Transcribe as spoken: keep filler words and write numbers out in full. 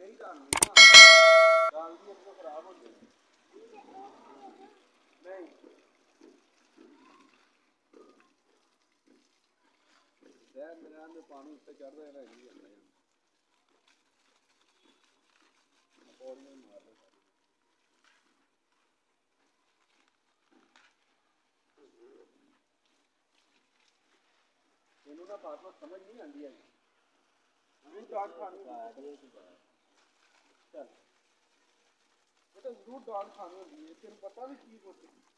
ਨਹੀਂ ਡਾਲਣੀ ਨਾ ਡਾਲਦੀ ਇੱਕ ਤਾਂ ਖਰਾਬ ਹੋ ਜਾਣੀ ਨਹੀਂ ਸ਼ਹਿਰ ਮੇਰਾ ਦੇ ਪਾਣੀ ਉੱਤੇ ਚੜਦਾ ਰਹਿ ਨਹੀਂ ਜਾਂਦਾ ਪੌੜੀਆਂ ਮਾਰ ਲਓ ਇਹਨੂੰ ਨਾ ਬਾਤ ਬਾਤ ਸਮਝ ਨਹੀਂ ਆਉਂਦੀ ਹੈ ਜ਼ਰੂਰ ਡਾਂਟ ਖਾਣੀ ਚੱਲ ਇਹ ਤਾਂ ਜ਼ਰੂਰ ਡਾਂਟ ਖਾਣੀ ਹੁੰਦੀ ਹੈ ਤੈਨੂੰ ਪਤਾ ਵੀ ਕੀ ਕੁਛ